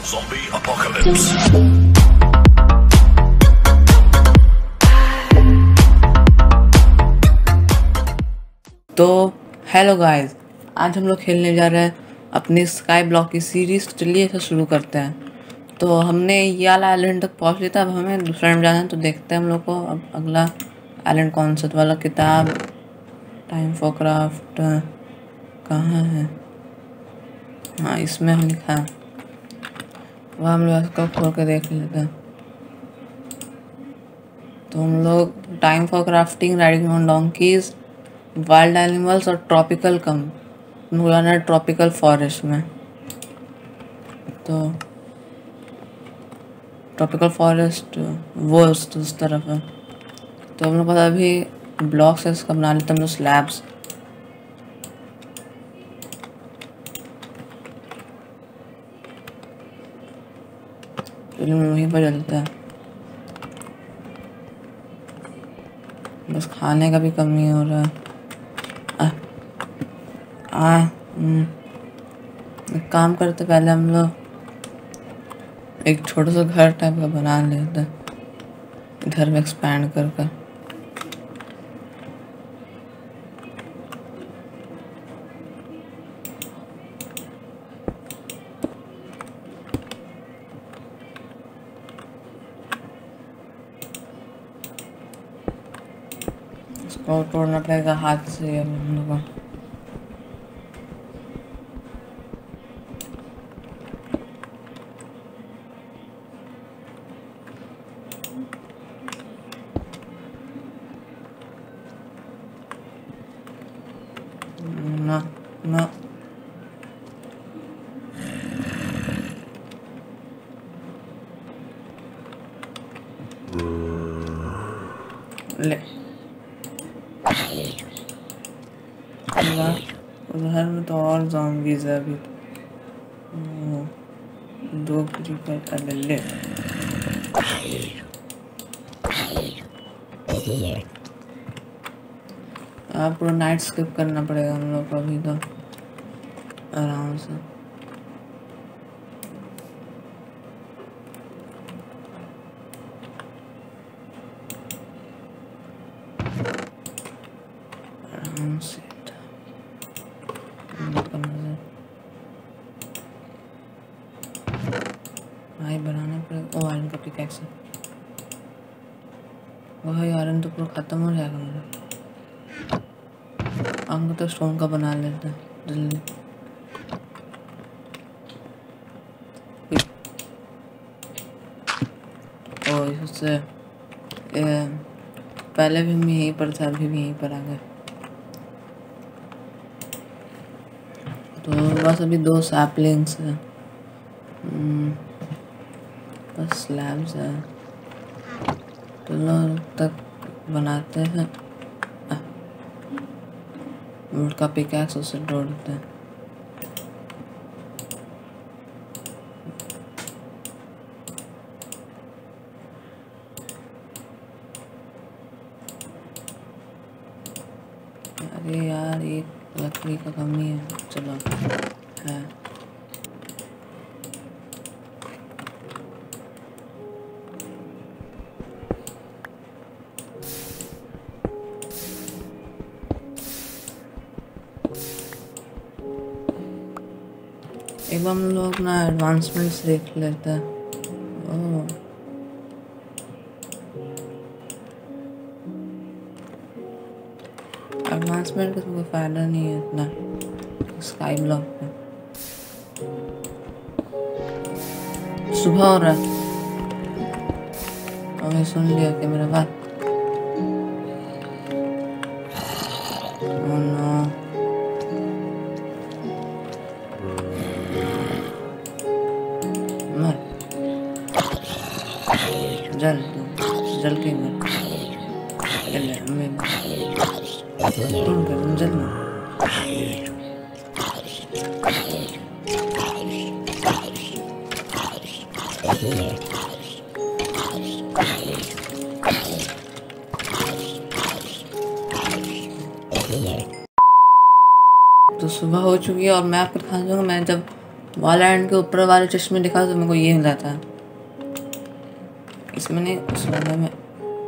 Zombie apocalypse. तो hello guys, आज हम लोग खेलने जा रहे हैं अपनी स्काई ब्लॉक की सीरीज। चलिए इसे शुरू करते हैं। तो हमने ये वाला आइलैंड तक पहुंच लिया था, अब हमें दूसरा आइलैंड जाना है। तो देखते हैं हम लोग को अब अगला आइलैंड कौन सा वाला। किताब टाइम फॉर क्राफ्ट कहाँ है? हाँ, इसमें हम लिखा है, वह हम लोग इसको खोल के देख लेते हैं। तो हम लोग time for crafting, riding on donkeys, wild animals और ट्रॉपिकल जाना है ट्रॉपिकल फॉरेस्ट में। तो ट्रॉपिकल फॉरेस्ट वो उस तरफ है। तो हम लोग पता अभी ब्लॉक से इसका बना लेते हम लोग स्लैब्स। वहीं पर चलते हैं, बस खाने का भी कमी हो रहा है। एक काम करते, पहले हम लोग एक छोटा सा घर टाइप का बना लेते इधर में एक्सपैंड कर। इसको तोड़ना पड़ेगा हाथ से हम लोग को। ना ना ले उधर में तो और ज़ॉम्बीज़ है अभी। दो क्रीपर ले। अब पूरा नाइट स्किप करना पड़ेगा हम लोग को अभी, तो आराम से। आराम से भाई बनाना पड़ेगा। ओ आयरन का पिकैक्स है। वह आयरन तो पूरा ख़त्म हो जाएगा मेरा। हम तो स्टोन का बना लेते हैं जल्दी। ओ इससे पहले भी हम यहीं पर था, अभी भी यहीं पर आ गए। तो बस अभी 2 सैपलिंग्स हैं, बस स्लैब्स है। चलो तक बनाते हैं। वुड का पिकैक्स उससे तोड़ते हैं। अरे यार, ये लकड़ी का कमी है। चलो है एक बार हम लोग ना एडवांसमेंट्स देख लेते हैं। ओह एडवांसमेंट का कोई फ़ायदा नहीं है इतना स्काई ब्लॉक पे। सुबह हो रहा है, और सुन लिया कि मेरा बात। ओह नो, मर जल जल के मर। तो सुबह हो चुकी है और मैं आपको दिखा दूंगा मैं जब वॉलैंड के ऊपर वाले चश्मे दिखा तो मेरे को ये मिला था, इसमें नहीं, उस वाले में।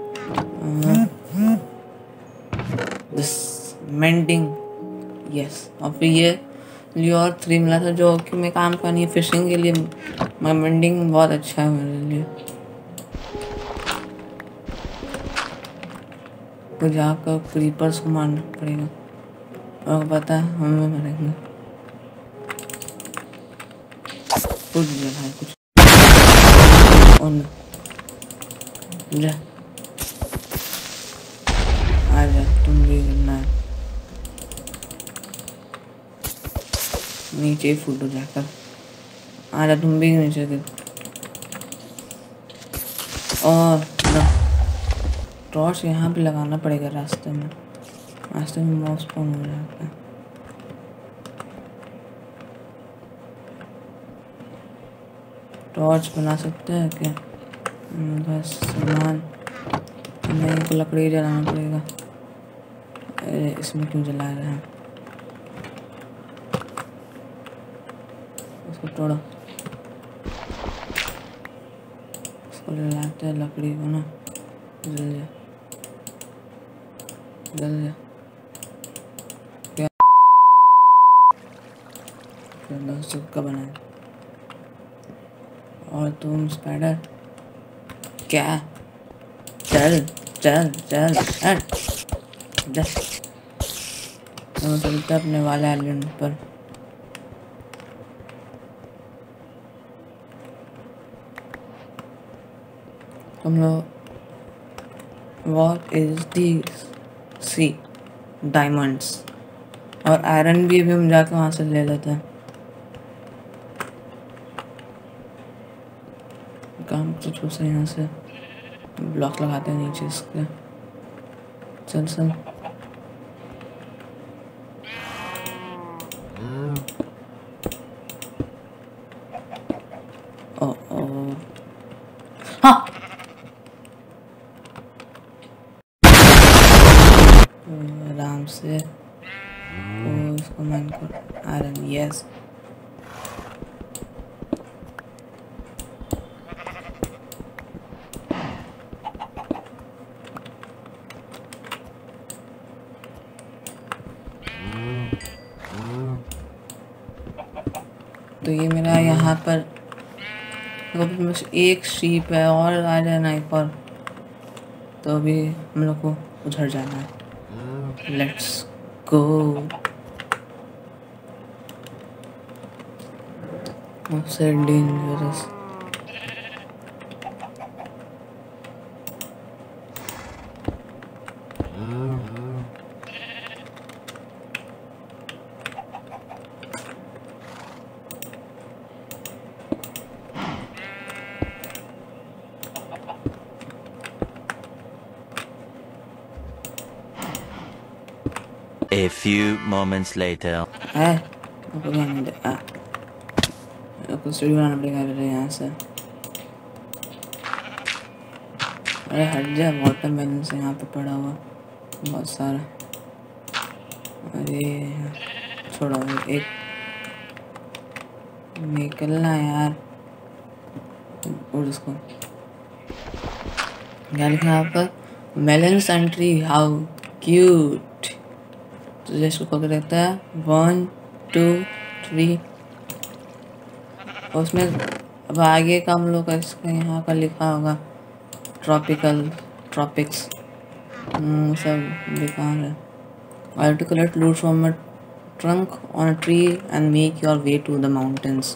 This mending, yes. और फिर ये लियोर 3 मिला था जो कि मैं काम का नहीं है फिशिंग के लिए। मेंडिंग बहुत अच्छा है मेरे लिए। तो जाकर क्रीपर्स को मारना पड़ेगा, और पता है हमें मरेंगे। कुछ है कुछ जा, आजा तुम भी करना है। नीचे फूटो जाकर, आजा तुम भी नीचे गिर। और टॉर्च यहाँ पे लगाना पड़ेगा रास्ते में माउस स्पॉन हो जाता है। टॉर्च बना सकते हैं क्या? बस सामान नहीं, तो लकड़ी जलाना पड़ेगा। अरे इसमें क्यों जला रहे हैं? इसको तोड़ो, इसको जलाते हैं लकड़ी को ना, जल जा जल जा। क्या का बनाया? और तुम स्पाइडर क्या? चल चल चल चल, हम चलते अपने वाले आइलैंड पर। हम लोग what is this? See diamonds और आयरन भी हम जाके वहाँ से ले लेते हैं। काम तो छू से यहाँ से ब्लॉक लगाते हैं नीचे इसके। चल चल ओ ओ हाँ, आराम से इसको मैंने को आयरन, यस। तो ये मेरा यहाँ पर एक शीप है और आ जाना एक और, तो अभी हम लोग को उधर जाना है। Let's go. सबसे dangerous A few moments later. है, कुछ सीढ़ी बनाना पड़ेगा यहाँ से। अरे हट जा, वाटर मेलन से यहाँ पे पड़ा हुआ बहुत सारा। अरे छोड़ो, एक निकलना यार। और उसको क्या लिखा यहाँ पर? Melon sentry, how cute. तो जैसे पकड़ रहता है 1 2 3। उसमें अब आगे का हम लोग का इसका यहाँ का लिखा होगा ट्रॉपिक्स सब लिखा है। I have to collect loot from a trunk on a tree and make your way to the mountains.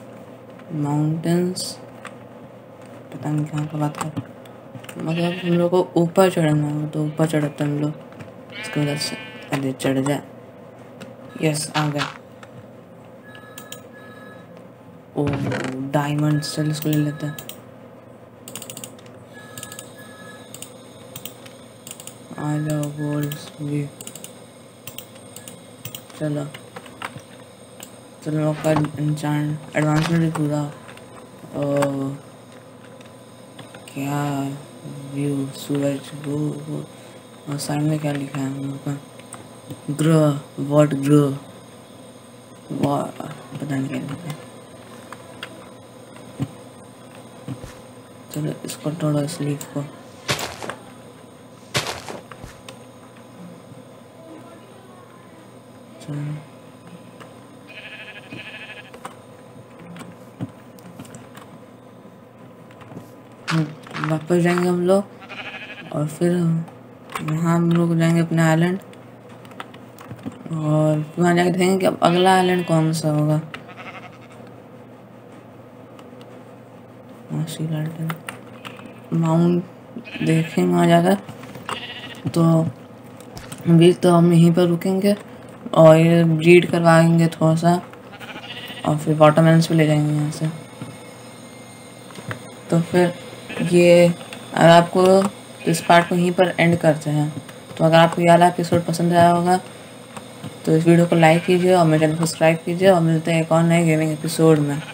पता नहीं कहाँ का बात है, मतलब हम लोग को ऊपर चढ़ना है, तो ऊपर चढ़ते हम लोग इसकी वजह से। अरे चढ़ जा, यस आ गया। ओ डायमंड्स, चल इसको ले लेते हैं। आ जाओ गोल्ड्स भी, चलो चलो का एडवांसमेंट भी पूरा। ओ क्या व्यू, सूरज वो और साइड में क्या लिखा है हम लोग का? ग्रो, व्हाट ग्रो, पता नहीं क्या लिखा है। चलो इसको तोड़ो, इस लीफ को। चलो वापस जाएंगे हम लोग, और फिर वहाँ हम लोग जाएंगे अपने आइलैंड, और वहाँ जाके देखेंगे कि अब अगला आइलैंड कौन सा होगा। माउंट देखेंगे वहाँ जाकर। तो अभी तो हम यहीं पर रुकेंगे और ये ब्रीड करवाएंगे थोड़ा सा, और फिर वाटरमेलन्स भी ले जाएंगे यहाँ से। तो फिर ये अगर आपको इस पार्ट को यहीं पर एंड करते हैं। तो अगर आपको ये वाला एपिसोड पसंद आया होगा तो इस वीडियो को लाइक कीजिए और मेरे चैनल को सब्सक्राइब कीजिए, और मिलते हैं एक और नए गेमिंग एपिसोड में।